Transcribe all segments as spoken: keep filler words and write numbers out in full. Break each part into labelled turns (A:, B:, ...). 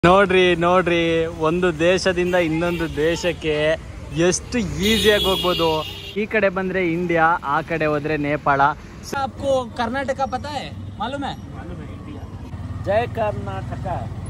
A: ನೋಡ್ರಿ ನೋಡ್ರಿ ಒಂದು ದೇಶದಿಂದ ಇನ್ನೊಂದು ದೇಶಕ್ಕೆ ಎಷ್ಟು ಈಸಿಯಾಗಿ ಹೋಗ್ಬೋದು. ಈ ಕಡೆ ಬಂದ್ರೆ ಇಂಡಿಯಾ, ಆ ಕಡೆ ಹೋದ್ರೆ ನೇಪಾಳ.
B: आपको कर्नाटक पता है? मालूम है?
A: ಜೈ ಕರ್ನಾಟಕ.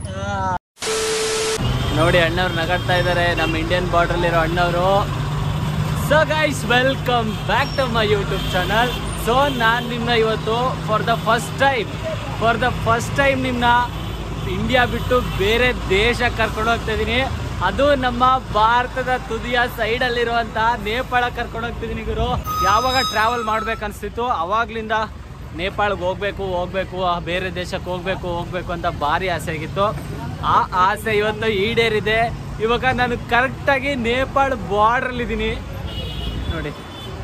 A: ನೋಡಿ ಅಣ್ಣವ್ರು ನಗಾಡ್ತಾ ಇದ್ದಾರೆ, ನಮ್ಮ ಇಂಡಿಯನ್ ಬಾರ್ಡರ್ ಇರೋ ಅಣ್ಣವರು. So guys, welcome back to my YouTube channel. So ನಾನು ನಿಮ್ಮನ್ನ ಇವತ್ತು for the first time for the first time ನಿಮ್ಮನ್ನ ಇಂಡಿಯಾ ಬಿಟ್ಟು ಬೇರೆ ದೇಶಕ್ಕೆ ಕರ್ಕೊಂಡು ಹೋಗ್ತಾ ಇದ್ದೀನಿ. ಅದು ನಮ್ಮ ಭಾರತದ ತುದಿಯ ಸೈಡಲ್ಲಿರುವಂಥ ನೇಪಾಳ ಕರ್ಕೊಂಡು ಹೋಗ್ತಿದ್ದೀನಿ ಗುರು. ಯಾವಾಗ ಟ್ರಾವೆಲ್ ಮಾಡ್ಬೇಕನ್ಸ್ತಿತ್ತು ಅವಾಗ್ಲಿಂದ ನೇಪಾಳಕ್ಕೆ ಹೋಗ್ಬೇಕು ಹೋಗ್ಬೇಕು ಬೇರೆ ದೇಶಕ್ಕೆ ಹೋಗ್ಬೇಕು ಹೋಗ್ಬೇಕು ಅಂತ ಭಾರಿ ಆಸೆ ಆಗಿತ್ತು. ಆ ಆಸೆ ಇವತ್ತು ಈಡೇರಿದೆ. ಇವಾಗ ನಾನು ಕರೆಕ್ಟಾಗಿ ನೇಪಾಳ ಬಾರ್ಡ್ರಲ್ಲಿದ್ದೀನಿ ನೋಡಿ.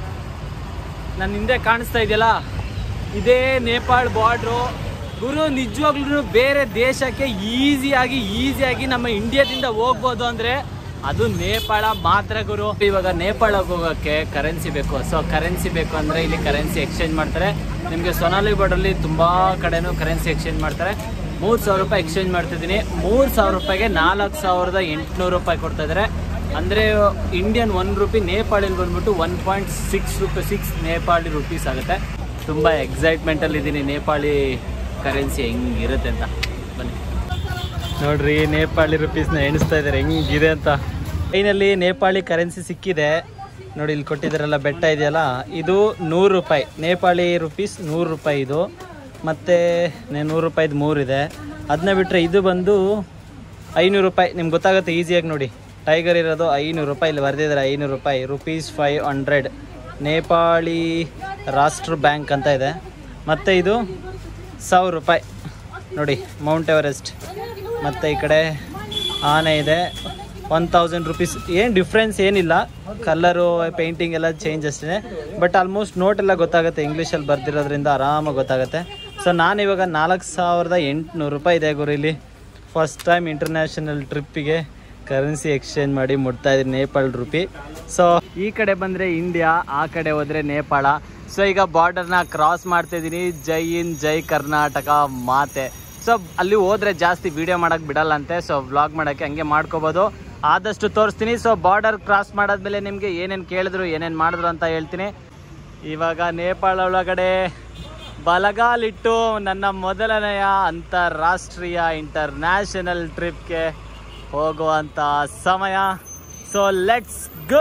A: ನನ್ನ ಹಿಂದೆ ಕಾಣಿಸ್ತಾ ಇದೆಯಲ್ಲ, ಇದೇ ನೇಪಾಳ ಬಾರ್ಡ್ರು ಗುರು. ನಿಜವಾಗ್ಲೂ ಬೇರೆ ದೇಶಕ್ಕೆ ಈಸಿಯಾಗಿ ಈಸಿಯಾಗಿ ನಮ್ಮ ಇಂಡಿಯಾದಿಂದ ಹೋಗ್ಬೋದು ಅಂದರೆ ಅದು ನೇಪಾಳ ಮಾತ್ರ ಗುರು. ಇವಾಗ ನೇಪಾಳಕ್ಕೆ ಹೋಗೋಕ್ಕೆ ಕರೆನ್ಸಿ ಬೇಕು. ಸೊ ಕರೆನ್ಸಿ ಬೇಕು ಅಂದರೆ ಇಲ್ಲಿ ಕರೆನ್ಸಿ ಎಕ್ಸ್ಚೇಂಜ್ ಮಾಡ್ತಾರೆ. ನಿಮಗೆ ಸೊನಾಲಿ ಬಾರ್ಡಲ್ಲಿ ತುಂಬ ಕಡೆನೂ ಕರೆನ್ಸಿ ಎಕ್ಸ್ಚೇಂಜ್ ಮಾಡ್ತಾರೆ. ಮೂರು ಸಾವಿರ ರೂಪಾಯಿ ಎಕ್ಸ್ಚೇಂಜ್ ಮಾಡ್ತಿದ್ದೀನಿ. ಮೂರು ಸಾವಿರ ರೂಪಾಯಿಗೆ ನಾಲ್ಕು ಸಾವಿರದ ಎಂಟುನೂರು ರೂಪಾಯಿ ಕೊಡ್ತಾ ಇದ್ದಾರೆ. ಅಂದರೆ ಇಂಡಿಯನ್ ಒನ್ ರುಪಿ ನೇಪಾಳಲ್ಲಿ ಬಂದ್ಬಿಟ್ಟು one point six rupee six Nepali rupees ಆಗುತ್ತೆ. ತುಂಬ ಎಕ್ಸೈಟ್ಮೆಂಟಲ್ಲಿ ಇದ್ದೀನಿ ನೇಪಾಳಿ ಕರೆನ್ಸಿ ಹೆಂಗಿರುತ್ತೆ ಅಂತ. ಬನ್ನಿ ನೋಡ್ರಿ, ನೇಪಾಳಿ ರುಪೀಸ್ನ ಎಣಿಸ್ತಾ ಇದ್ದಾರೆ ಹೆಂಗಿದೆ ಅಂತ. ಫೈನಲ್ಲಿ ನೇಪಾಳಿ ಕರೆನ್ಸಿ ಸಿಕ್ಕಿದೆ ನೋಡಿ. ಇಲ್ಲಿ ಕೊಟ್ಟಿದ್ದಾರಲ್ಲ ಬೆಟ್ಟ ಇದೆಯಲ್ಲ, ಇದು ನೂರು ರೂಪಾಯಿ ನೇಪಾಳಿ ರುಪೀಸ್. ನೂರು ರೂಪಾಯಿ ಇದು. ಮತ್ತು ನೂರು ರೂಪಾಯಿದು ಮೂರಿದೆ. ಅದನ್ನ ಬಿಟ್ಟರೆ ಇದು ಬಂದು ಐನೂರು ರೂಪಾಯಿ. ನಿಮ್ಗೆ ಗೊತ್ತಾಗುತ್ತೆ ಈಸಿಯಾಗಿ ನೋಡಿ. ಟೈಗರ್ ಇರೋದು ಐನೂರು ರೂಪಾಯಿ, ಇಲ್ಲಿ ಬರೆದಿದ್ದಾರೆ ಐನೂರು ರೂಪಾಯಿ. ರುಪೀಸ್ ಫೈವ್ ಹಂಡ್ರೆಡ್ ನೇಪಾಳಿ ರಾಷ್ಟ್ರ ಬ್ಯಾಂಕ್ ಅಂತ ಇದೆ. ಮತ್ತು ಇದು ಸಾವಿರ ರೂಪಾಯಿ ನೋಡಿ, ಮೌಂಟ್ ಎವರೆಸ್ಟ್. ಮತ್ತು ಈ ಕಡೆ ಆನೆ ಇದೆ, ಒನ್ ತೌಸಂಡ್ ರುಪೀಸ್. ಏನು ಡಿಫ್ರೆನ್ಸ್ ಏನಿಲ್ಲ, ಕಲರು ಪೇಂಟಿಂಗ್ ಎಲ್ಲ ಚೇಂಜ್ ಅಷ್ಟೇ. ಬಟ್ ಆಲ್ಮೋಸ್ಟ್ ನೋಟ್ ಎಲ್ಲ ಗೊತ್ತಾಗುತ್ತೆ, ಇಂಗ್ಲೀಷಲ್ಲಿ ಬರ್ದಿರೋದ್ರಿಂದ ಆರಾಮಾಗಿ ಗೊತ್ತಾಗುತ್ತೆ. ಸೊ ನಾನಿವಾಗ ನಾಲ್ಕು ಸಾವಿರದ ಎಂಟುನೂರು ರೂಪಾಯಿ ಇದೆ ಗುರು ಇಲ್ಲಿ. ಫಸ್ಟ್ ಟೈಮ್ ಇಂಟರ್ನ್ಯಾಷನಲ್ ಟ್ರಿಪ್ಪಿಗೆ ಕರೆನ್ಸಿ ಎಕ್ಸ್ಚೇಂಜ್ ಮಾಡಿ ಮುಟ್ತಾ ಇದ್ದೀನಿ ನೇಪಾಳ ರುಪಿ. ಸೊ ಈ ಕಡೆ ಬಂದರೆ ಇಂಡಿಯಾ, ಆ ಕಡೆ ಹೋದರೆ ನೇಪಾಳ. ಸೊ ಈಗ ಬಾರ್ಡರ್ನ ಕ್ರಾಸ್ ಮಾಡ್ತಾಯಿದ್ದೀನಿ. ಜೈ ಇನ್ ಜೈ ಕರ್ನಾಟಕ ಮಾತೆ. ಸೊ ಅಲ್ಲಿ ಹೋದರೆ ಜಾಸ್ತಿ ವೀಡಿಯೋ ಮಾಡೋಕ್ಕೆ ಬಿಡಲ್ಲ ಅಂತೆ. ಸೊ ವ್ಲಾಗ್ ಮಾಡೋಕ್ಕೆ ಹಂಗೆ ಮಾಡ್ಕೋಬೋದು, ಆದಷ್ಟು ತೋರಿಸ್ತೀನಿ. ಸೊ ಬಾರ್ಡರ್ ಕ್ರಾಸ್ ಮಾಡಾದ್ಮೇಲೆ ನಿಮಗೆ ಏನೇನು ಕೇಳಿದ್ರು ಏನೇನು ಮಾಡಿದ್ರು ಅಂತ ಹೇಳ್ತೀನಿ. ಇವಾಗ ನೇಪಾಳ ಒಳಗಡೆ ಬಲಗಾಲಿಟ್ಟು ನನ್ನ ಮೊದಲನೆಯ ಅಂತಾರಾಷ್ಟ್ರೀಯ ಇಂಟರ್ನ್ಯಾಷನಲ್ ಟ್ರಿಪ್ಗೆ ಹೋಗುವಂಥ ಸಮಯ. So let's go.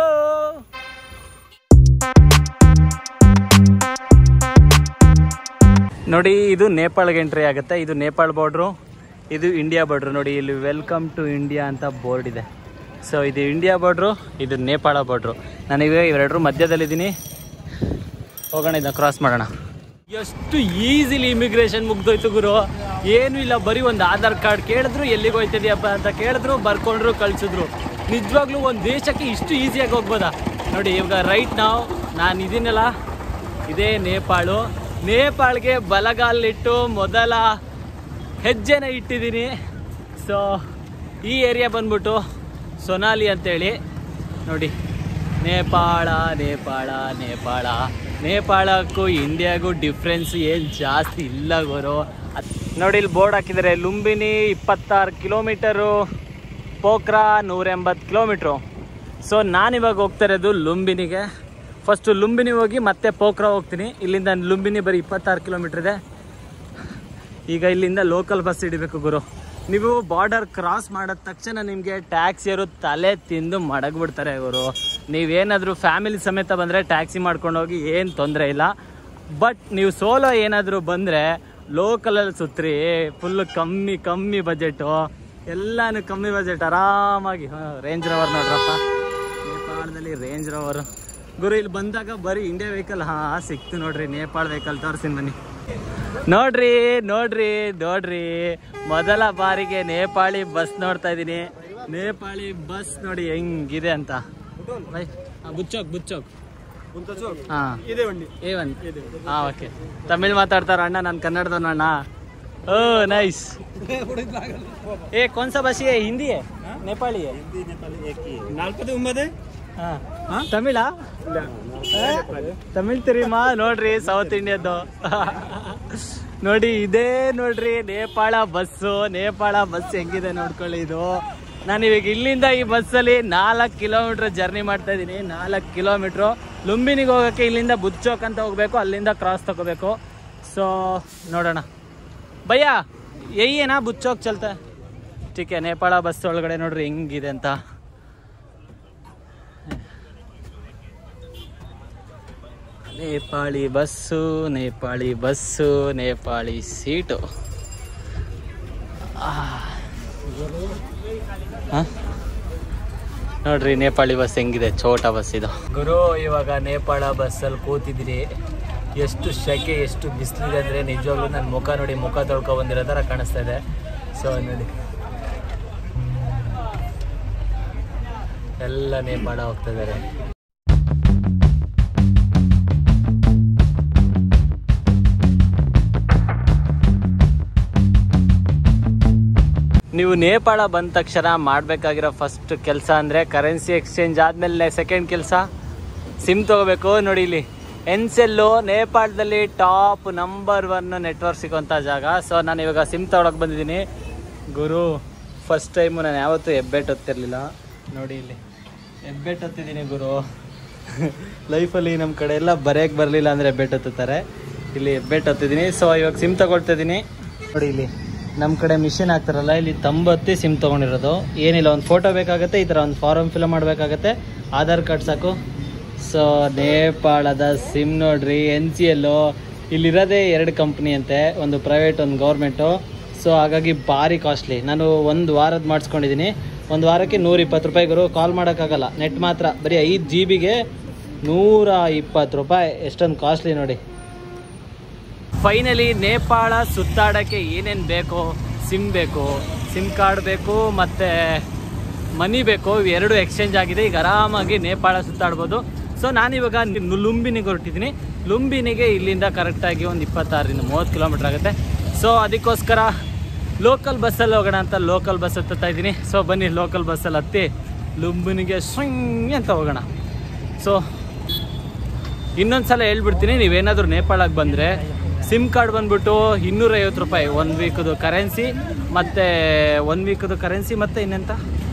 A: ನೋಡಿ, ಇದು ನೇಪಾಳ್ಗೆ ಎಂಟ್ರಿ ಆಗುತ್ತೆ. ಇದು ನೇಪಾಳ ಬಾರ್ಡ್ರು, ಇದು ಇಂಡಿಯಾ ಬಾರ್ಡ್ರು. ನೋಡಿ ಇಲ್ಲಿ ವೆಲ್ಕಮ್ ಟು ಇಂಡಿಯಾ ಅಂತ ಬೋರ್ಡ್ ಇದೆ. ಸೊ ಇದು ಇಂಡಿಯಾ ಬಾರ್ಡ್ರು, ಇದು ನೇಪಾಳ ಬಾರ್ಡ್ರು. ನಾನೀಗ ಇವೆರಡರ ಮಧ್ಯದಲ್ಲಿದ್ದೀನಿ. ಹೋಗೋಣ, ಇದನ್ನ ಕ್ರಾಸ್ ಮಾಡೋಣ. ಎಷ್ಟು ಈಸಿಲಿ ಇಮಿಗ್ರೇಷನ್ ಮುಗ್ದೋಯ್ತು ಗುರು. ಏನೂ ಇಲ್ಲ, ಬರೀ ಒಂದು ಆಧಾರ್ ಕಾರ್ಡ್ ಕೇಳಿದ್ರು, ಎಲ್ಲಿಗೆ ಹೋಯ್ತಿದ್ಯಪ್ಪ ಅಂತ ಕೇಳಿದ್ರು, ಬರ್ಕೊಂಡ್ರು, ಕಳಿಸಿದ್ರು. ನಿಜವಾಗ್ಲೂ ಒಂದು ದೇಶಕ್ಕೆ ಇಷ್ಟು ಈಸಿಯಾಗಿ ಹೋಗ್ಬೋದಾ ನೋಡಿ. ಇವಾಗ ರೈಟ್ ನಾವು ನಾನು ಇದೀನಲ್ಲ, ಇದೇ ನೇಪಾಳು. ನೇಪಾಳ್ಗೆ ಬಲಗಾಲಿಟ್ಟು ಮೊದಲ ಹೆಜ್ಜೆನ ಇಟ್ಟಿದ್ದೀನಿ. ಸೊ ಈ ಏರಿಯಾ ಬಂದ್ಬಿಟ್ಟು ಸೊನಾಲಿ ಅಂತೇಳಿ ನೋಡಿ. ನೇಪಾಳ ನೇಪಾಳ ನೇಪಾಳ ನೇಪಾಳಕ್ಕೂ ಇಂಡಿಯಾಗೂ ಡಿಫ್ರೆನ್ಸ್ ಏನು ಜಾಸ್ತಿ ಇಲ್ಲ ಗುರು. ನೋಡಿ ಇಲ್ಲಿ ಬೋರ್ಡ್ ಹಾಕಿದ್ದಾರೆ, ಲುಂಬಿನಿ ಇಪ್ಪತ್ತಾರು ಕಿಲೋಮೀಟರು, ಪೋಖ್ರಾ ನೂರ ಎಂಬತ್ತು ಕಿಲೋಮೀಟ್ರು. ಸೊ ನಾನಿವಾಗ ಹೋಗ್ತಾ ಇರೋದು ಲುಂಬಿನಿಗೆ. ಫಸ್ಟು ಲುಂಬಿನಿ ಹೋಗಿ ಮತ್ತೆ ಪೋಖ್ರಾ ಹೋಗ್ತೀನಿ. ಇಲ್ಲಿಂದ ಲುಂಬಿನಿ ಬರೀ ಇಪ್ಪತ್ತಾರು ಕಿಲೋಮೀಟ್ರ್ ಇದೆ. ಈಗ ಇಲ್ಲಿಂದ ಲೋಕಲ್ ಬಸ್ ಹಿಡಿಬೇಕು ಗುರು. ನೀವು ಬಾರ್ಡರ್ ಕ್ರಾಸ್ ಮಾಡಿದ ತಕ್ಷಣ ನಿಮಗೆ ಟ್ಯಾಕ್ಸಿಯವರು ತಲೆ ತಿಂದು ಮಡಗ್ಬಿಡ್ತಾರೆ ಗುರು. ನೀವೇನಾದರೂ ಫ್ಯಾಮಿಲಿ ಸಮೇತ ಬಂದರೆ ಟ್ಯಾಕ್ಸಿ ಮಾಡ್ಕೊಂಡು ಹೋಗಿ ಏನು ತೊಂದರೆ ಇಲ್ಲ. ಬಟ್ ನೀವು ಸೋಲೋ ಏನಾದರೂ ಬಂದರೆ ಲೋಕಲಲ್ಲಿ ಸುತ್ರಿ, ಫುಲ್ಲು ಕಮ್ಮಿ ಕಮ್ಮಿ ಬಜೆಟು, ಎಲ್ಲನೂ ಕಮ್ಮಿ ಬಜೆಟ್, ಆರಾಮಾಗಿ. ರೇಂಜ್ ರೋವರ್ ನೋಡ್ರಪ್ಪ, ನೇಪಾಳದಲ್ಲಿ ರೇಂಜ್ ರೋವರು ಗುರು. ಇಲ್ಲಿ ಬಂದಾಗ ಬರೀ ಇಂಡಿಯಾ ವೆಹಿಕಲ್ ಹಾಂ ಸಿಕ್ತು ನೋಡ್ರಿ. ನೇಪಾಳ ವೆಹಿಕಲ್ ತೋರಿಸ್ತೀನಿ ಬನ್ನಿ. ನೋಡ್ರಿ ನೋಡ್ರಿ ನೋಡ್ರಿ ಮೊದಲ ಬಾರಿಗೆ ನೇಪಾಳಿ ಬಸ್ ನೋಡ್ತಾ ಇದ್ದೀನಿ. ನೇಪಾಳಿ ಬಸ್ ನೋಡಿ ಹೆಂಗಿದೆ ಅಂತ. ಬುಚ್ಚೋಕ್ ಬುಚ್ಚೋಕ್ ಹಾಂ ಏ ಒನ್ ಹಾಂ ಓಕೆ. ತಮಿಳ್ ಮಾತಾಡ್ತಾರ ಅಣ್ಣ, ನಾನು ಕನ್ನಡದವನು ಅಣ್ಣ. Oh nice. ಏ कौन सा बस है? हिंदी है नेपाली है? ನಾಲ್ಕದು ಒಂಬತ್ತು ಹಾಂ ತಮಿಳಾ? ತಮಿಳ್ ತಿರಿಮಾ ನೋಡ್ರಿ, ಸೌತ್ ಇಂಡಿಯಾದ್ದು. ನೋಡಿ ಇದೇ ನೋಡ್ರಿ ನೇಪಾಳ ಬಸ್ಸು. ನೇಪಾಳ ಬಸ್ ಹೆಂಗಿದೆ ನೋಡ್ಕೊಳ್ಳಿ. ಇದು ನಾನು ಇವಾಗ ಇಲ್ಲಿಂದ ಈ ಬಸ್ಸಲ್ಲಿ ನಾಲ್ಕು ಕಿಲೋಮೀಟ್ರ್ ಜರ್ನಿ ಮಾಡ್ತಾ ಇದ್ದೀನಿ. ನಾಲ್ಕು ಕಿಲೋಮೀಟ್ರು ಲುಂಬಿನಿಗೆ ಹೋಗೋಕ್ಕೆ ಇಲ್ಲಿಂದ ಬುಚ್ಚೋಕ್ ಅಂತ ಹೋಗ್ಬೇಕು, ಅಲ್ಲಿಂದ ಕ್ರಾಸ್ ತಗೋಬೇಕು. ಸೊ ನೋಡೋಣ. ಭಯ್ಯ ಏನಾ ಬುಚ್ಚೋಕ್ ಚಲ್ತೆ ಟೀಕೆ. ನೇಪಾಳ ಬಸ್ ಒಳಗಡೆ ನೋಡ್ರಿ ಹೆಂಗಿದೆ ಅಂತ. Nepali bus, Nepali bus, Nepali seat. ನೋಡ್ರಿ ನೇಪಾಳಿ ಬಸ್ ಹೆಂಗಿದೆ, ಛೋಟಾ ಬಸ್ ಇದು. ಗುರು ಇವಾಗ ನೇಪಾಳ ಬಸ್ಸಲ್ಲಿ ಕೂತಿದ್ದೀರಿ. ಎಷ್ಟು ಶೆಕೆ, ಎಷ್ಟು ಬಿಸಿಲಿದೆ ಅಂದರೆ ನಿಜವಾಗ್ಲೂ ನನ್ನ ಮುಖ ನೋಡಿ, ಮುಖ ತೊಳ್ಕೊ ಬಂದಿರೋ ಥರ ಕಾಣಿಸ್ತಾ ಇದೆ. ಸೊ ನೋಡಿ ಎಲ್ಲ ನೇಪಾಳ ಹೋಗ್ತಾ ಇದ್ದಾರೆ. ನೀವು ನೇಪಾಳ ಬಂದ ತಕ್ಷಣ ಮಾಡಬೇಕಾಗಿರೋ ಫಸ್ಟ್ ಕೆಲಸ ಅಂದರೆ ಕರೆನ್ಸಿ ಎಕ್ಸ್ಚೇಂಜ್ ಆದಮೇಲೆ ಸೆಕೆಂಡ್ ಕೆಲಸ ಸಿಮ್ ತೊಗೋಬೇಕು. ನೋಡಿ ಇಲ್ಲಿ ಎನ್ಸೆಲ್ಲು ನೇಪಾಳದಲ್ಲಿ ಟಾಪ್ ನಂಬರ್ ಒನ್ ನೆಟ್ವರ್ಕ್ ಸಿಗೋಂಥ ಜಾಗ. ಸೊ ನಾನು ಇವಾಗ ಸಿಮ್ ತೊಗೊಳಕ್ಕೆ ಬಂದಿದ್ದೀನಿ. ಗುರು ಫಸ್ಟ್ ಟೈಮು ನಾನು ಯಾವತ್ತೂ ಹೆಬ್ಬೆಟ್ ಹೊತ್ತಿರಲಿಲ್ಲ. ನೋಡಿ ಇಲ್ಲಿ ಹೆಬ್ಬೆಟ್ ಹೊತ್ತಿದ್ದೀನಿ ಗುರು. ಲೈಫಲ್ಲಿ ನಮ್ಮ ಕಡೆ ಎಲ್ಲ ಬರೆಯೋಕ್ಕೆ ಬರಲಿಲ್ಲ ಅಂದರೆ ಹೆಬ್ಬೆಟ್ ಹೊತ್ತುತ್ತಾರೆ. ಇಲ್ಲಿ ಹೆಬ್ಬೆಟ್ ಹೊತ್ತಿದ್ದೀನಿ. ಸೊ ಇವಾಗ ಸಿಮ್ ತೊಗೊಳ್ತಿದ್ದೀನಿ. ನೋಡಿ ಇಲ್ಲಿ ನಮ್ಮ ಕಡೆ ಮಿಷಿನ್ ಹಾಕ್ತಾರಲ್ಲ, ಇಲ್ಲಿ ತಂಬತ್ತಿ ಸಿಮ್ ತೊಗೊಂಡಿರೋದು. ಏನಿಲ್ಲ, ಒಂದು ಫೋಟೋ ಬೇಕಾಗುತ್ತೆ, ಈ ಥರ ಒಂದು ಫಾರಮ್ ಫಿಲ್ ಮಾಡಬೇಕಾಗತ್ತೆ, ಆಧಾರ್ ಕಾರ್ಡ್ ಸಾಕು. ಸೊ ನೇಪಾಳದ ಸಿಮ್ ನೋಡ್ರಿ, ಎನ್ ಸಿ ಎಲ್ಲು. ಇಲ್ಲಿರೋದೇ ಎರಡು ಕಂಪ್ನಿ ಅಂತೆ, ಒಂದು ಪ್ರೈವೇಟ್ ಒಂದು ಗೌರ್ಮೆಂಟು. ಸೊ ಹಾಗಾಗಿ ಭಾರಿ ಕಾಸ್ಟ್ಲಿ. ನಾನು ಒಂದು ವಾರದ್ದು ಮಾಡಿಸ್ಕೊಂಡಿದ್ದೀನಿ. ಒಂದು ವಾರಕ್ಕೆ ನೂರ ಇಪ್ಪತ್ತು ರೂಪಾಯಿ ಗುರು. ಕಾಲ್ ಮಾಡೋಕ್ಕಾಗಲ್ಲ, ನೆಟ್ ಮಾತ್ರ. ಬರೀ ಐದು ಜಿ ಬಿಗೆ ನೂರ ಇಪ್ಪತ್ತು ರೂಪಾಯಿ. ಎಷ್ಟೊಂದು ಕಾಸ್ಟ್ಲಿ ನೋಡಿ. ಫೈನಲಿ ನೇಪಾಳ ಸುತ್ತಾಡೋಕ್ಕೆ ಏನೇನು ಬೇಕು, ಸಿಮ್ ಬೇಕು, ಸಿಮ್ ಕಾರ್ಡ್ ಬೇಕು, ಮತ್ತು ಮನಿ ಬೇಕು. ಇವೆರಡು ಎಕ್ಸ್ಚೇಂಜ್ ಆಗಿದೆ. ಈಗ ಆರಾಮಾಗಿ ನೇಪಾಳ ಸುತ್ತಾಡ್ಬೋದು. ಸೊ ನಾನಿವಾಗ ಲುಂಬಿನಿಗೆ ಹೊರಟಿದ್ದೀನಿ. ಲುಂಬಿನಿಗೆ ಇಲ್ಲಿಂದ ಕರೆಕ್ಟಾಗಿ ಒಂದು ಇಪ್ಪತ್ತಾರರಿಂದ ಮೂವತ್ತು ಕಿಲೋಮೀಟ್ರ್ ಆಗುತ್ತೆ. ಸೊ ಅದಕ್ಕೋಸ್ಕರ ಲೋಕಲ್ ಬಸ್ಸಲ್ಲಿ ಹೋಗೋಣ ಅಂತ ಲೋಕಲ್ ಬಸ್ ಹತ್ತುತ್ತಾ ಇದ್ದೀನಿ. ಸೊ ಬನ್ನಿ ಲೋಕಲ್ ಬಸ್ಸಲ್ಲಿ ಹತ್ತಿ ಲುಂಬಿನಿಗೆ ಸ್ವಿಂಗ್ ಅಂತ ಹೋಗೋಣ. ಸೊ ಇನ್ನೊಂದು ಸಲ ಹೇಳ್ಬಿಡ್ತೀನಿ, ನೀವೇನಾದರೂ ನೇಪಾಳಕ್ಕೆ ಬಂದರೆ ಸಿಮ್ ಕಾರ್ಡ್ ಬಂದ್ಬಿಟ್ಟು ಇನ್ನೂರೈವತ್ತು ರೂಪಾಯಿ ಒನ್ ವೀಕದು ಕರೆನ್ಸಿ, ಮತ್ತು ಒನ್ ವೀಕದು ಕರೆನ್ಸಿ ಮತ್ತು ಇನ್ನೆಂತ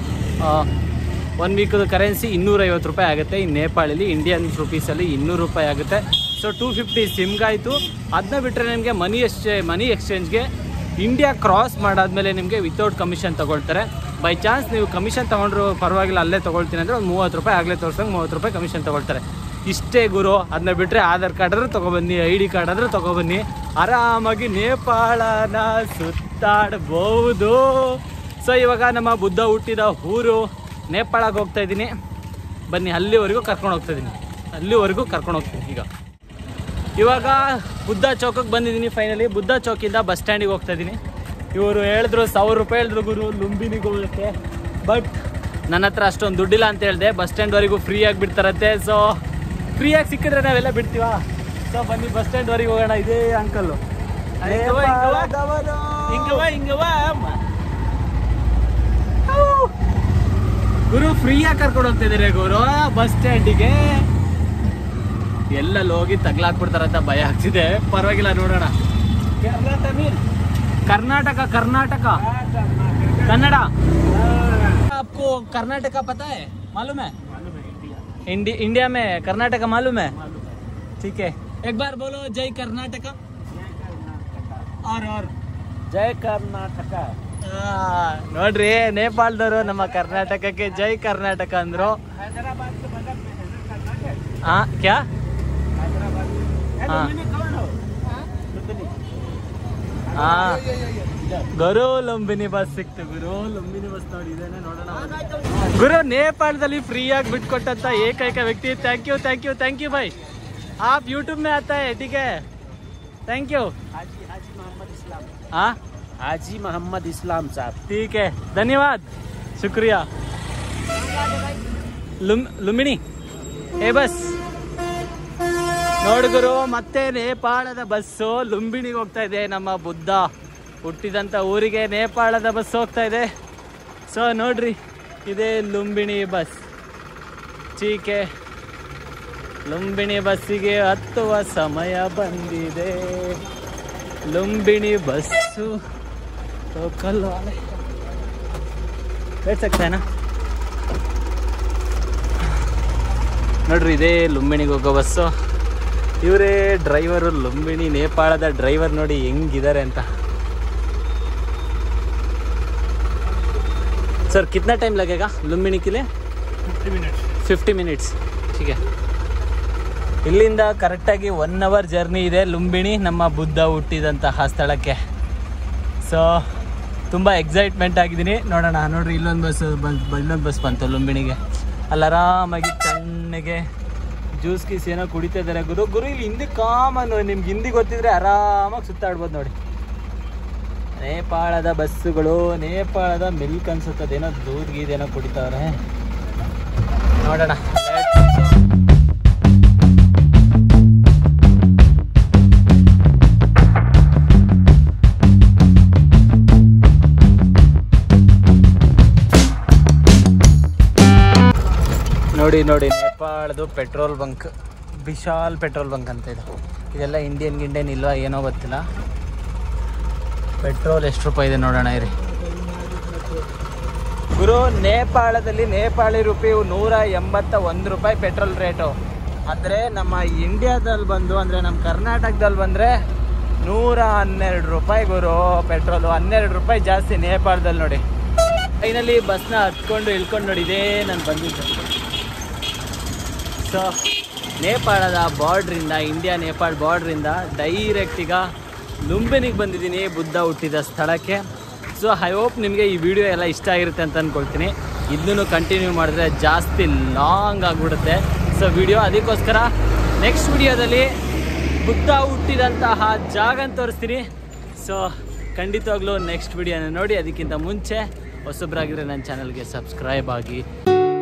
A: ಒನ್ ವೀಕದು ಕರೆನ್ಸಿ ಇನ್ನೂರೈವತ್ತು ರೂಪಾಯಿ ಆಗುತ್ತೆ. ಈ ನೇಪಾಳಲ್ಲಿ ಇಂಡಿಯನ್ ರುಪೀಸಲ್ಲಿ ಇನ್ನೂರು ರೂಪಾಯಿ ಆಗುತ್ತೆ. ಸೊ ಟೂ ಫಿಫ್ಟಿ ಸಿಮ್ಗಾಯಿತು. ಅದನ್ನ ಬಿಟ್ಟರೆ ನಿಮಗೆ ಮನಿ ಎಕ್ಸ್ಚೇ ಮನಿ ಎಕ್ಸ್ಚೇಂಜ್ಗೆ ಇಂಡಿಯಾ ಕ್ರಾಸ್ ಮಾಡಾದ್ಮೇಲೆ ನಿಮಗೆ ವಿತೌಟ್ ಕಮಿಷನ್ ತೊಗೊಳ್ತಾರೆ. ಬೈ ಚಾನ್ಸ್ ನೀವು ಕಮಿಷನ್ ತೊಗೊಂಡ್ರು ಪರವಾಗಿಲ್ಲ, ಅಲ್ಲೇ ತೊಗೊಳ್ತೀನಿ ಅಂದರೆ ಒಂದು ಮೂವತ್ತು ರೂಪಾಯಿ ಆಗಲೇ ತೋರ್ಸಂಗೆ ಮೂವತ್ತು ರೂಪಾಯಿ ಕಮಿಷನ್ ತೊಗೊಳ್ತಾರೆ. ಇಷ್ಟೇ ಗುರು. ಅದನ್ನ ಬಿಟ್ಟರೆ ಆಧಾರ್ ಕಾರ್ಡ್ ಆದರೂ ತೊಗೊಬನ್ನಿ, ಐ ಡಿ ಕಾರ್ಡ್ ಆದರೂ ತೊಗೊಬನ್ನಿ, ಆರಾಮಾಗಿ ನೇಪಾಳನ ಸುತ್ತಾಡ್ಬೋದು. ಸೊ ಇವಾಗ ನಮ್ಮ ಬುದ್ಧ ಹುಟ್ಟಿದ ಊರು ನೇಪಾಳಕ್ಕೆ ಹೋಗ್ತಾ ಇದ್ದೀನಿ. ಬನ್ನಿ ಅಲ್ಲಿವರೆಗೂ ಕರ್ಕೊಂಡು ಹೋಗ್ತಾ ಇದ್ದೀನಿ ಅಲ್ಲಿವರೆಗೂ ಕರ್ಕೊಂಡು ಹೋಗ್ತೀನಿ. ಈಗ ಇವಾಗ ಬುದ್ಧ ಚೌಕಕ್ಕೆ ಬಂದಿದ್ದೀನಿ. ಫೈನಲಿ ಬುದ್ಧ ಚೌಕಿಂದ ಬಸ್ ಸ್ಟ್ಯಾಂಡಿಗೆ ಹೋಗ್ತಾ ಇದ್ದೀನಿ. ಇವರು ಹೇಳಿದ್ರು ಸಾವಿರ ರೂಪಾಯಿ ಹೇಳಿದ್ರು ಗುರು ಲುಂಬಿನಿಗೆ ಹೋಗೋಕ್ಕೆ. ಬಟ್ ನನ್ನ ಹತ್ರ ಅಷ್ಟೊಂದು ದುಡ್ಡಿಲ್ಲ ಅಂತ ಹೇಳಿದೆ. ಬಸ್ ಸ್ಟ್ಯಾಂಡ್ವರೆಗೂ ಫ್ರೀಯಾಗಿ ಬಿಡ್ತಾರಂತೆ. ಸೊ ಫ್ರೀಯಾಗಿ ಸಿಕ್ಕಿದ್ರೆ ನಾವೆಲ್ಲ ಬಿಡ್ತೀವ. ಸೊ ಬನ್ನಿ ಬಸ್ ಸ್ಟ್ಯಾಂಡ್ವರೆಗೆ ಹೋಗೋಣ. ಇದೇ ಅಂಕಲ್ಲು ಗುರು ಫ್ರೀಯಾಗಿ ಕರ್ಕೊಂಡು ಹೋಗ್ತಿದ್ದಾರೆ ಗುರು ಬಸ್ ಸ್ಟ್ಯಾಂಡಿಗೆ. ಎಲ್ಲ ಹೋಗಿ ತಗ್ಲಾಕ್ಬಿಡ್ತಾರಂತ ಭಯ ಆಗ್ತಿದೆ. ಪರವಾಗಿಲ್ಲ, ನೋಡೋಣ. ಕರ್ನಾಟಕ ಕರ್ನಾಟಕ ಕನ್ನಡ.
B: आपको कर्नाटका पता है, मालूम है?
A: इंडिया इंडिया में कर्नाटका मालूम है? ठीक है,
B: एक बार बोलो जय कर्नाटका. और और
A: ಜೈ ಕರ್ನಾಟಕ. ನೋಡ್ರಿ ನೇಪಾಳದವರು ನಮ್ಮ ಕರ್ನಾಟಕಕ್ಕೆ ಜೈ ಕರ್ನಾಟಕ ಅಂದ್ರು. ಹಾ ಕ್ಯಾ ಹಾ ಗುರು ಲುಂಬಿನಿ ಬಸ್ ಸಿಕ್ತು. ಗುರು ಲುಂಬಿನಿ ಬಸ್ ನೋಡಿ ಇದೇನೆ, ನೋಡೋಣ. ಗುರು ನೇಪಾಳದಲ್ಲಿ ಫ್ರೀ ಆಗಿ ಬಿಟ್ಕೊಟ್ಟಂತ ಏಕೈಕ ವ್ಯಕ್ತಿ. Thank you thank you thank you भाई. आप यूट्यूब में आता है, ठीक है, थैंक यू. हाँ
B: हाजी मोहम्मद इस्लाम साहब.
A: ठीक है, धन्यवाद, शुक्रिया. लुम लुंबिनी ए बस ನೋಡುಗರು, ಮತ್ತೆ ನೇಪಾಳದ ಬಸ್ಸು ಲುಂಬಿನಿಗೆ ಹೋಗ್ತಾ ಇದೆ. ನಮ್ಮ ಬುದ್ಧ ಹುಟ್ಟಿದಂಥ ಊರಿಗೆ ನೇಪಾಳದ ಬಸ್ ಹೋಗ್ತಾ ಇದೆ. ಸೊ ನೋಡ್ರಿ, ಇದೇ ಲುಂಬಿನಿ ಬಸ್. ಚೀಕೆ ಲುಂಬಿನಿ ಬಸ್ಸಿಗೆ ಹತ್ತುವ ಸಮಯ ಬಂದಿದೆ. ಲುಂಬಿನಿ ಬಸ್ಸು ಲೋಕಲ್ ವಾಲೆ बैठ सकता है ना ನೋಡ್ರಿ ಇದೇ ಲುಂಬಿಣಿಗೆ ಹೋಗೋ ಬಸ್ಸು. ಇವರೇ ಡ್ರೈವರು, ಲುಂಬಿನಿ ನೇಪಾಳದ ಡ್ರೈವರ್. ನೋಡಿ ಹೆಂಗಿದ್ದಾರೆ ಅಂತ. सर कितना टाइम लगेगा लुंबिनी के लिए?
B: Fifty minutes.
A: ಫಿಫ್ಟಿ ಮಿನಿಟ್ಸ್ ठीक है. ಇಲ್ಲಿಂದ ಕರೆಕ್ಟಾಗಿ ಒನ್ ಅವರ್ ಜರ್ನಿ ಇದೆ ಲುಂಬಿನಿ, ನಮ್ಮ ಬುದ್ಧ ಹುಟ್ಟಿದಂತಹ ಸ್ಥಳಕ್ಕೆ. ಸೊ ತುಂಬ ಎಕ್ಸೈಟ್ಮೆಂಟ್ ಆಗಿದ್ದೀನಿ. ನೋಡೋಣ. ನೋಡ್ರಿ ಇಲ್ಲೊಂದು ಬಸ್ ಇನ್ನೊಂದು ಬಸ್ ಬಂತು ಲುಂಬಿನಿಗೆ. ಅಲ್ಲಿ ಆರಾಮಾಗಿ ತಣ್ಣಗೆ ಜ್ಯೂಸ್ ಗೀಸ್ ಏನೋ ಕುಡಿತಾ ಇದ್ದಾರೆ. ಗುರು ಗುರು ಇಲ್ಲಿ ಹಿಂದಿ ಕಾಮನ್, ನಿಮ್ಗೆ ಹಿಂದಿ ಗೊತ್ತಿದ್ರೆ ಆರಾಮಾಗಿ ಸುತ್ತಾಡ್ಬೋದು. ನೋಡಿ ನೇಪಾಳದ ಬಸ್ಸುಗಳು, ನೇಪಾಳದ ಮಿಲ್ಕ್ ಅನ್ಸುತ್ತದೇನೋ ದೂದ್ ಗೀದೇನೋ ಕುಡಿತಾವ್ರೆ. ನೋಡೋಣ. ನೋಡಿ ನೋಡಿ ನೇಪಾಳದು petrol bunk, Vishal petrol bunk ಅಂತ ಇದು. ಇದೆಲ್ಲ ಇಂಡಿಯನ್ ಗಿಂಡಿಯನ್ ಇಲ್ವಾ ಏನೋ ಗೊತ್ತಿಲ್ಲ. ಪೆಟ್ರೋಲ್ ಎಷ್ಟು ರೂಪಾಯಿ ಇದೆ ನೋಡೋಣ ಇರಿ. ಗುರು ನೇಪಾಳದಲ್ಲಿ ನೇಪಾಳಿ ರೂಪಾಯಿ ನೂರ ಎಂಬತ್ತ ಒಂದು ರೂಪಾಯಿ ಪೆಟ್ರೋಲ್ ರೇಟು. ಅಂದರೆ ನಮ್ಮ ಇಂಡಿಯಾದಲ್ಲಿ ಬಂದು ಅಂದರೆ ನಮ್ಮ ಕರ್ನಾಟಕದಲ್ಲಿ ಬಂದರೆ ನೂರ ಹನ್ನೆರಡು ರೂಪಾಯಿ ಗುರು ಪೆಟ್ರೋಲು. ಹನ್ನೆರಡು ರೂಪಾಯಿ ಜಾಸ್ತಿ ನೇಪಾಳದಲ್ಲಿ. ನೋಡಿ ಫೈನಲಿ ಬಸ್ನ ಹತ್ಕೊಂಡು ಇಳ್ಕೊಂಡು ನೋಡಿ ಇದೇ ನಾನು ಬಂದಿದ್ದೆ. ಸೊ ನೇಪಾಳದ ಬಾರ್ಡ್ರಿಂದ, ಇಂಡಿಯಾ ನೇಪಾಳ ಬಾರ್ಡ್ರಿಂದ ಡೈರೆಕ್ಟ್ ಈಗ ಲುಂಬಿನಿಗೆ ಬಂದಿದ್ದೀನಿ, ಬುದ್ಧ ಹುಟ್ಟಿದ ಸ್ಥಳಕ್ಕೆ. ಸೊ ಐ ಹೋಪ್ ನಿಮಗೆ ಈ ವಿಡಿಯೋ ಎಲ್ಲ ಇಷ್ಟ ಆಗಿರುತ್ತೆ ಅಂತ ಅಂದ್ಕೊಳ್ತೀನಿ. ಇದನ್ನು ಕಂಟಿನ್ಯೂ ಮಾಡಿದ್ರೆ ಜಾಸ್ತಿ ಲಾಂಗ್ ಆಗಿಬಿಡುತ್ತೆ ಸೊ ವಿಡಿಯೋ. ಅದಕ್ಕೋಸ್ಕರ ನೆಕ್ಸ್ಟ್ ವಿಡಿಯೋದಲ್ಲಿ ಬುದ್ಧ ಹುಟ್ಟಿದಂತಹ ಜಾಗ ತೋರಿಸ್ತೀನಿ. ಸೊ ಖಂಡಿತವಾಗ್ಲೂ ನೆಕ್ಸ್ಟ್ ವಿಡಿಯೋನ ನೋಡಿ. ಅದಕ್ಕಿಂತ ಮುಂಚೆ ಹೊಸಬ್ರಾಗಿದ್ರೆ ನನ್ನ ಚಾನಲ್ಗೆ ಸಬ್ಸ್ಕ್ರೈಬ್ ಆಗಿ.